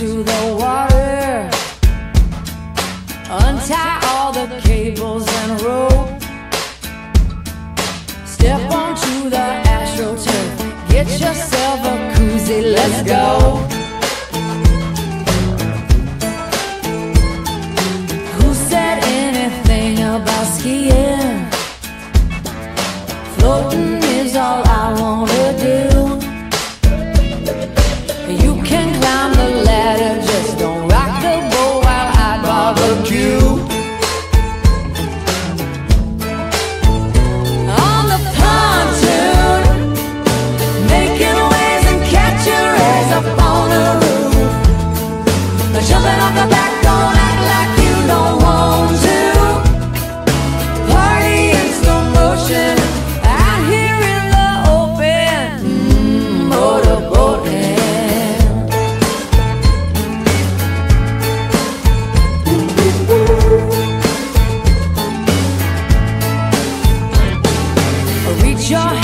to the water. Untie all the cables and rope. Step onto the AstroTurf. Get yourself a koozie, let's go. Who said anything about skiing? Floating is all I wanna do. You can climb the ladder, just don't rock the boat while I barbecue. On the pontoon, making waves and catching rays up on the roof. Jumping off the back, don't act like you don't want to. Party in slow motion out here in the open. Motorboating. Reach your